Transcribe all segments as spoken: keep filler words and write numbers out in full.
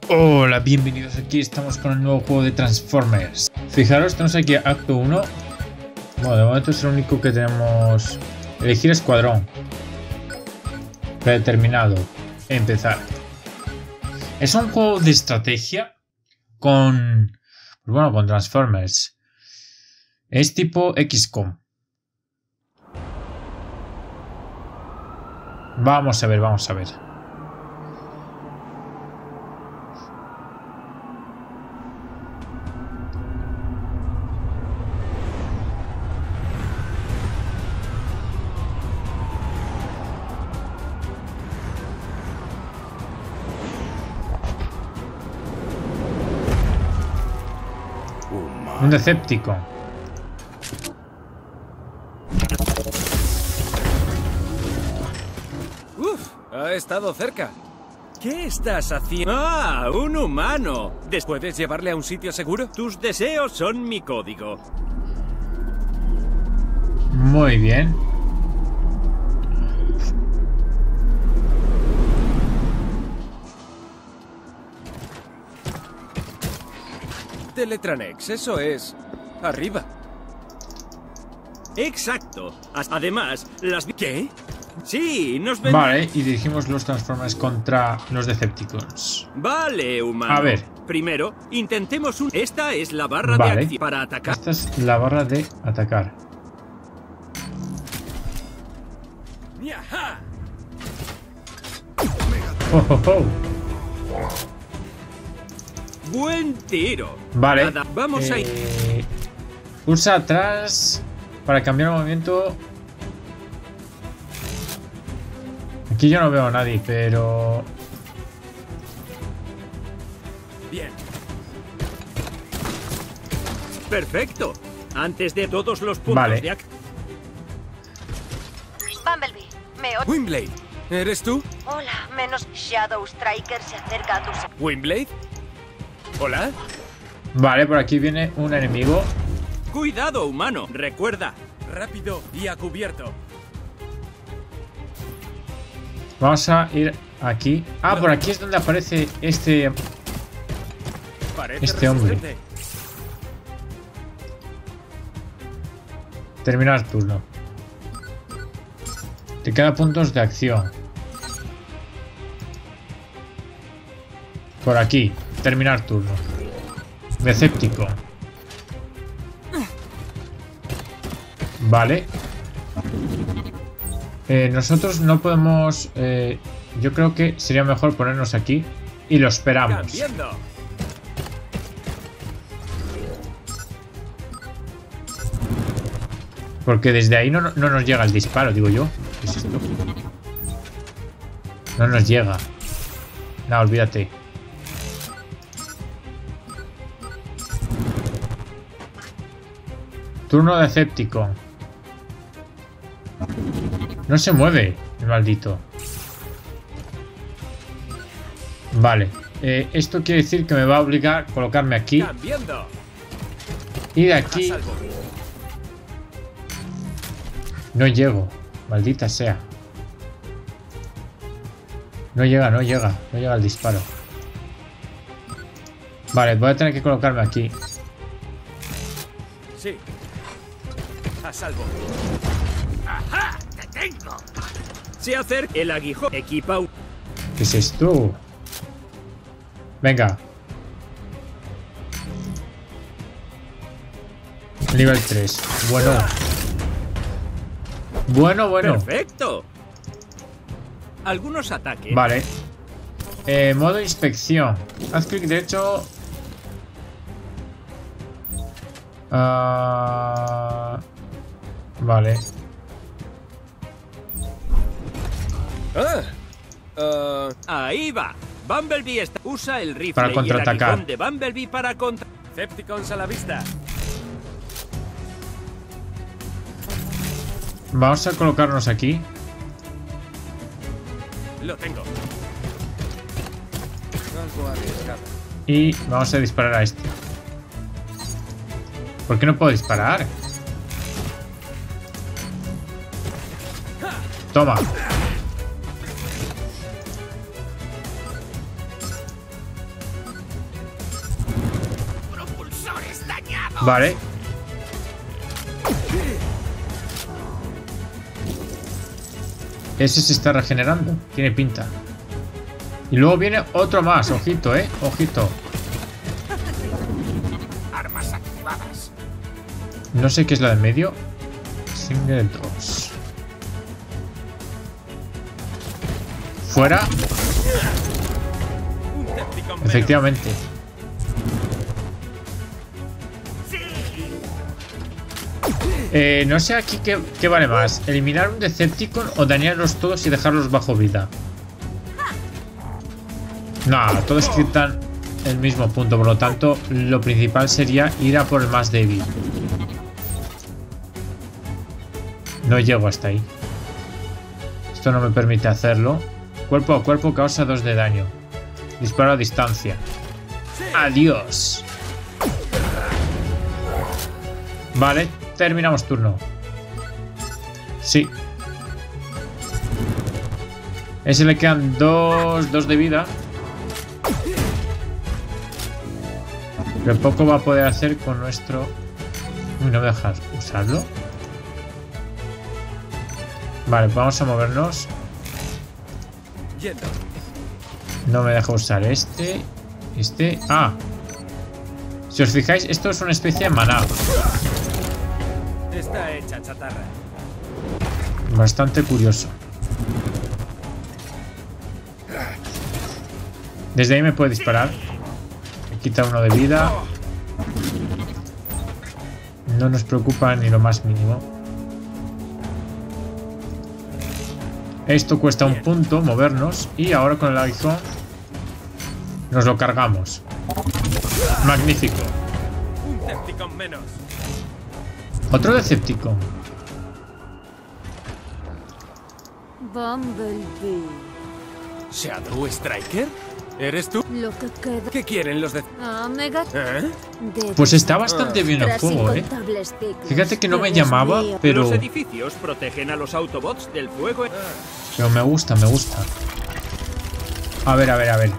Hola, bienvenidos, aquí estamos con el nuevo juego de Transformers. Fijaros, tenemos aquí acto uno. Bueno, de momento es el único que tenemos. Elegir escuadrón. Predeterminado. Empezar. Es un juego de estrategia con... Pues bueno, con Transformers. Es tipo equis com. Vamos a ver, vamos a ver. Un Decepticon. Uf, ha estado cerca. ¿Qué estás haciendo? ¡Ah, un humano! ¿Puedes llevarle a un sitio seguro? Tus deseos son mi código. Muy bien. Teletranex, eso es... arriba. Exacto. Además, las... ¿Qué? Sí, nos ven... Vale, y dirigimos los Transformers contra los Decepticons. Vale, humano. A ver. Primero, intentemos un... Esta es la barra Vale. de acción para atacar. Esta es la barra de atacar. ¡Yaja! Oh, oh, oh. Buen tiro. Vale. Nada, vamos eh, a ir. Pulsa atrás para cambiar el movimiento. Aquí yo no veo a nadie, pero... Bien. Perfecto. Antes de todos los puntos Vale. de acción. Bumblebee, me oye. Windblade, ¿eres tú? Hola, menos Shadow Striker se acerca a tus... ¿Windblade? ¿Hola? Vale, por aquí viene un enemigo. Cuidado, humano. Recuerda, rápido y a cubierto. Vamos a ir aquí. Ah, por aquí es donde aparece este... Parece Este hombre. resistente. Terminar turno. Te quedan puntos de acción. Por aquí. Terminar turno. Decepticon. Vale. Eh, nosotros no podemos... Eh, yo creo que sería mejor ponernos aquí y lo esperamos. Cambiando. Porque desde ahí no, no nos llega el disparo, digo yo. ¿Qué es esto? No nos llega. No, olvídate. Turno de Decepticon. No se mueve, el maldito. Vale. Eh, esto quiere decir que me va a obligar a colocarme aquí. Cambiando. Y de aquí... A salvo. No llego. Maldita sea. No llega, no llega. No llega el disparo. Vale, voy a tener que colocarme aquí. Sí. A salvo. ¡Ajá! ¡Te tengo! Se acerca el aguijón. Equipa. ¿Qué es esto? Venga. Nivel tres. Bueno. Bueno, bueno. Perfecto. Algunos ataques. Vale. Eh, modo inspección. Haz clic derecho. Ah, vale. Ah. Ah, ahí va. Bumblebee está. Usa el rifle Para y el contraatacar. aguijón de Bumblebee para contra. Decepticons a la vista. Vamos a colocarnos aquí. Lo tengo. Algo arriesgado. Y vamos a disparar a este. ¿Por qué no puedo disparar? Toma. Vale. Ese se está regenerando. Tiene pinta. Y luego viene otro más. Ojito, eh. Ojito. Armas activadas. No sé qué es la de medio. Single dos. Fuera. Efectivamente. Eh, no sé aquí qué, qué vale más. Eliminar un Decepticon o dañarlos todos y dejarlos bajo vida. No, todos quitan el mismo punto. Por lo tanto, lo principal sería ir a por el más débil. No llego hasta ahí. Esto no me permite hacerlo. Cuerpo a cuerpo causa dos de daño. Disparo a distancia. Adiós. Vale, terminamos turno. Sí. Ese le quedan dos, dos de vida. Pero poco va a poder hacer con nuestro... Uy, no me dejas usarlo. Vale, vamos a movernos. No me deja usar este. Este. Ah. Si os fijáis, esto es una especie de maná. Está hecha chatarra. Bastante curioso. Desde ahí me puede disparar. Me quita uno de vida. No nos preocupa ni lo más mínimo. Esto cuesta un punto movernos. Y ahora con el aguijón nos lo cargamos. Magnífico. Un Decepticon menos. Otro Decepticon. Bumblebee. ¿Shadow Striker? ¿Eres tú? Lo que queda. ¿Qué quieren los de...? Omega. ¿Eh? De Pues está bastante bien el tras juego, eh. incontables ciclos. Fíjate que no me Dios llamaba, mío. pero... Los edificios protegen a los Autobots del fuego. Pero me gusta, me gusta. A ver, a ver, a ver.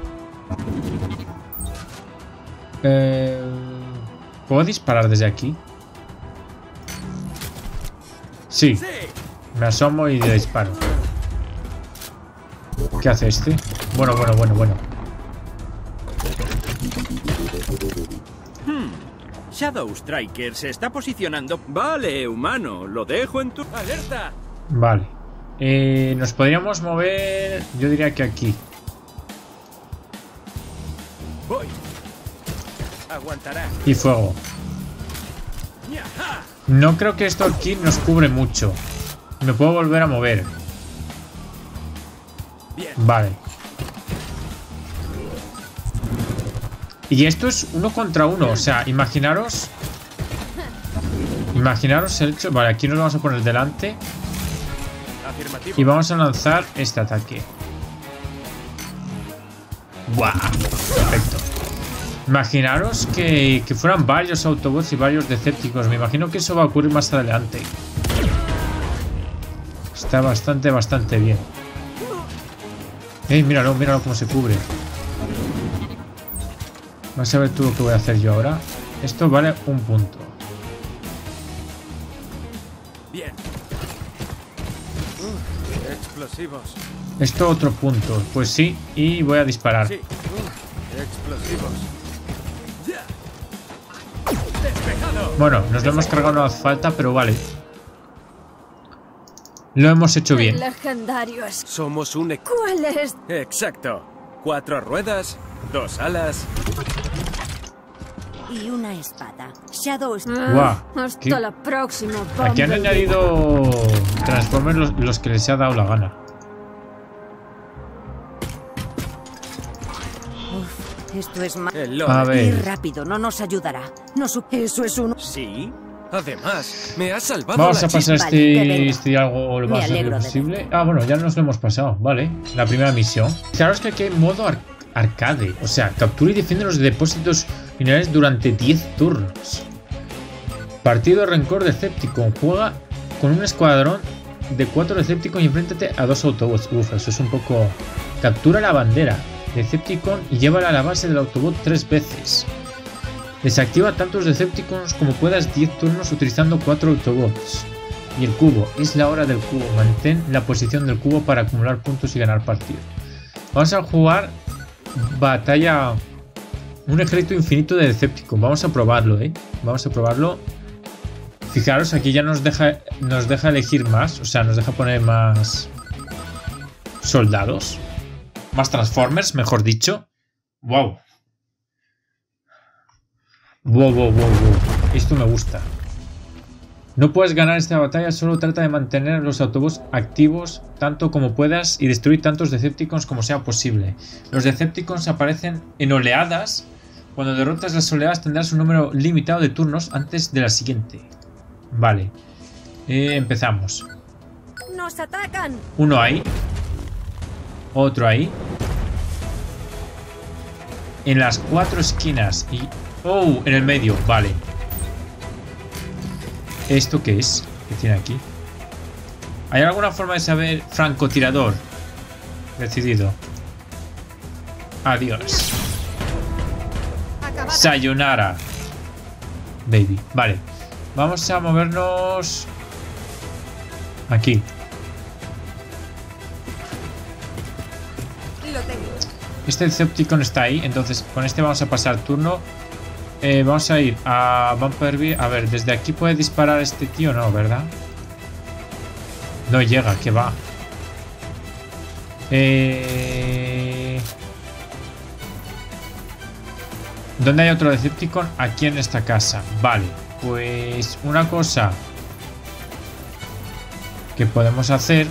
Eh... ¿Puedo disparar desde aquí? Sí. Me asomo y le disparo. ¿Qué hace este? Bueno, bueno, bueno, bueno. Hmm. Shadow Striker se está posicionando. Vale, humano, lo dejo en tu... ¡Alerta! Vale. Eh, nos podríamos mover... Yo diría que aquí. Voy. Aguantará. Y fuego. No creo que esto aquí nos cubre mucho. Me puedo volver a mover. Bien. Vale. Y esto es uno contra uno. O sea, imaginaros... Imaginaros el hecho... Vale, aquí nos vamos a poner delante. Afirmativo. Y vamos a lanzar este ataque. ¡Buah! Perfecto. Imaginaros que, que fueran varios Autobots y varios Decepticons. Me imagino que eso va a ocurrir más adelante. Está bastante, bastante bien. ¡Ey, míralo, míralo cómo se cubre! Vas a ver tú lo que voy a hacer yo ahora. Esto vale un punto. Bien. Uh, explosivos. Esto otro punto. Pues sí, y voy a disparar. Sí. Uh, explosivos. Ya. Despejado. Bueno, nos lo hemos cargado, no hace falta, pero vale. Lo hemos hecho bien. El legendario es... Somos un... e- ¿Cuál es? Exacto. Cuatro ruedas, dos alas. Y una espada. Shadow Ah, Guau, hasta ¿qué? la próxima. Aquí han Bumblebee. añadido Transformers los, los que les ha dado la gana. Uf, esto es más... El A lore. Ir ver. rápido, no nos ayudará. No su... Eso es uno. Sí. Además, me has salvado Vamos la a pasar Vale, que este, venga. este diálogo lo Me más rápido alegro de posible. Ah, bueno, ya nos lo hemos pasado, vale. La primera misión. Fijaros que aquí hay modo ar- arcade. O sea, captura y defiende los depósitos minerales durante diez turnos. Partido de Rencor Decepticon. Juega con un escuadrón de cuatro Decepticon y enfréntate a dos Autobots. Uf, eso es un poco... Captura la bandera Decepticon y llévala a la base del Autobot tres veces. Desactiva tantos Decepticons como puedas diez turnos utilizando cuatro Autobots. Y el cubo. Es la hora del cubo. Mantén la posición del cubo para acumular puntos y ganar partido. Vamos a jugar batalla... Un ejército infinito de Decepticons. Vamos a probarlo, ¿eh? Vamos a probarlo. Fijaros, aquí ya nos deja, nos deja elegir más. O sea, nos deja poner más... soldados. Más Transformers, mejor dicho. Wow. Wow, wow, wow, wow. Esto me gusta. No puedes ganar esta batalla, solo trata de mantener los autobuses activos tanto como puedas y destruir tantos Decepticons como sea posible. Los Decepticons aparecen en oleadas. Cuando derrotas las oleadas tendrás un número limitado de turnos antes de la siguiente. Vale. Eh, empezamos. ¡Nos atacan! Uno ahí. Otro ahí. En las cuatro esquinas. Y... ¡oh! En el medio. Vale. ¿Esto qué es? ¿Qué tiene aquí? ¿Hay alguna forma de saber? Francotirador. Decidido. Adiós. Sayonara. Baby. Vale. Vamos a movernos... aquí. Lo tengo. Este Decepticon está ahí, entonces con este vamos a pasar turno. Eh, vamos a ir a Bumblebee. A ver, desde aquí puede disparar este tío, no, ¿verdad? No llega, que va. Eh... ¿Dónde hay otro Decepticon? Aquí en esta casa. Vale, pues una cosa que podemos hacer...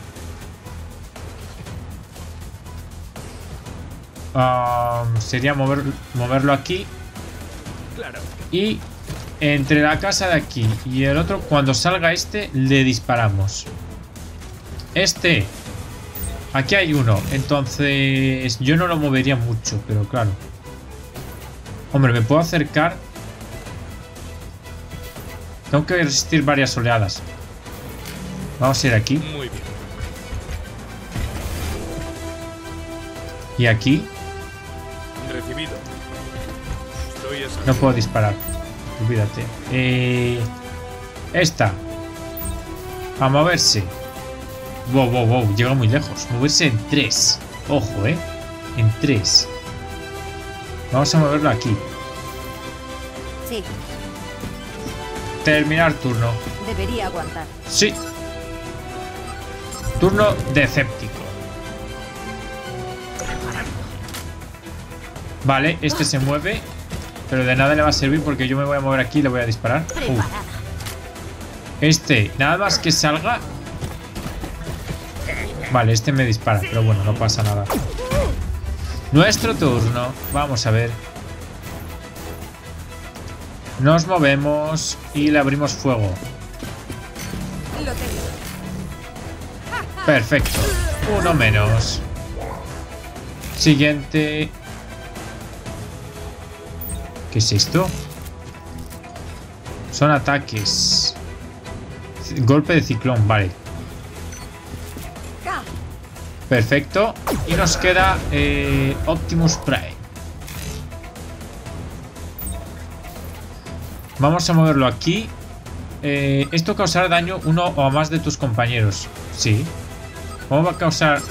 Um, sería mover, moverlo aquí. Claro. Y entre la casa de aquí y el otro, cuando salga este, le disparamos. Este. Aquí hay uno. Entonces yo no lo movería mucho, pero claro. Hombre, me puedo acercar. Tengo que resistir varias oleadas. Vamos a ir aquí. Muy bien. Y aquí. Recibido. Estoy escuchando. No puedo disparar. Olvídate. Eh, esta. A moverse. Wow, wow, wow. Llega muy lejos. Moverse en tres. Ojo, eh. En tres. Vamos a moverlo aquí. Sí, Terminar turno. debería aguantar. Sí. Turno Decéptico. Vale, este se mueve. Pero de nada le va a servir porque yo me voy a mover aquí y le voy a disparar. Uh. Este, nada más que salga. Vale, este me dispara, pero bueno, no pasa nada. Nuestro turno. Vamos a ver. Nos movemos y le abrimos fuego. Lo tengo. Perfecto. Uno menos. Siguiente. ¿Qué es esto? Son ataques. Golpe de ciclón, vale. Perfecto. Y nos queda eh, Optimus Prime. Vamos a moverlo aquí. Eh, esto causará daño uno o más de tus compañeros. Sí. ¿Cómo va a causar?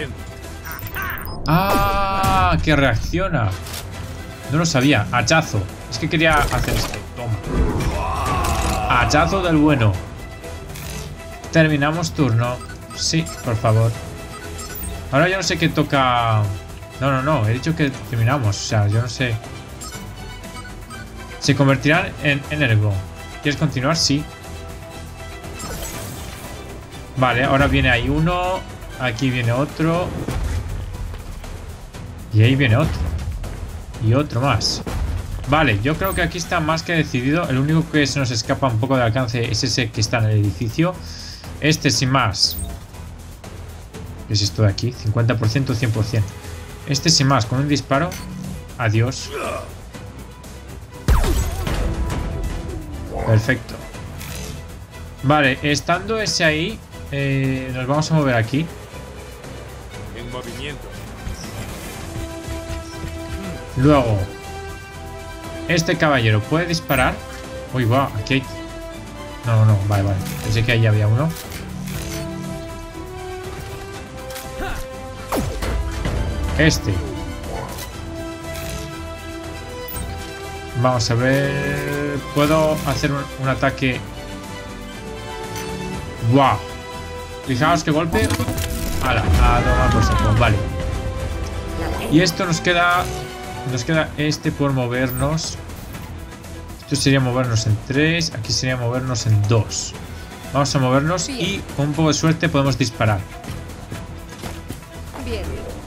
¡Ah! Que reacciona. No lo sabía. Hachazo. Es que quería hacer esto. Toma. Hachazo del bueno. Terminamos turno. Sí, por favor. Ahora yo no sé qué toca. No, no, no. He dicho que terminamos. O sea, yo no sé. Se convertirán en Energo. ¿Quieres continuar? Sí. Vale, ahora viene ahí uno. Aquí viene otro. Y ahí viene otro. Y otro más. Vale, yo creo que aquí está más que decidido. El único que se nos escapa un poco de alcance es ese que está en el edificio. Este sin más. ¿Qué es esto de aquí? cincuenta por ciento, cien por ciento. Este sin más, con un disparo. Adiós. Perfecto. Vale, estando ese ahí, eh, nos vamos a mover aquí. En movimiento. Luego, Este caballero puede disparar. Uy, va, aquí hay... No, no, vale, vale. Pensé que ahí había uno. Este. Vamos a ver... Puedo hacer un, un ataque... ¡Wow! Fijaos qué golpe. ¡Hala! A tomar por saco. Vale. Y esto nos queda... Nos queda este por movernos. Esto sería movernos en tres. Aquí sería movernos en dos. Vamos a movernos y con un poco de suerte podemos disparar. Bien.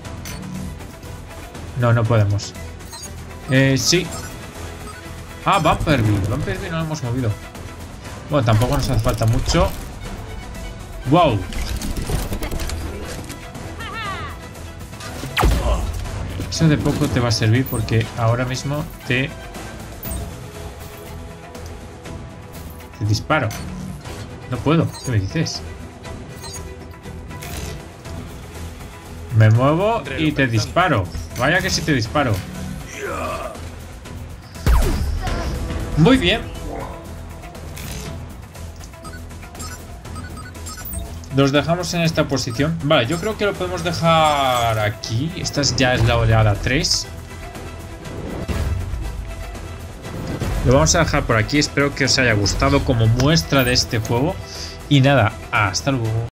No, no podemos. Eh, sí. Ah, Bumperby. Bumperby no lo hemos movido. Bueno, tampoco nos hace falta mucho. ¡Wow! Eso de poco te va a servir porque ahora mismo te... Te disparo. No puedo. ¿Qué me dices? Me muevo y te disparo. Vaya que sí te disparo. Muy bien. Los dejamos en esta posición. Vale, yo creo que lo podemos dejar aquí. Esta ya es la oleada tres. Lo vamos a dejar por aquí. Espero que os haya gustado como muestra de este juego. Y nada, hasta luego.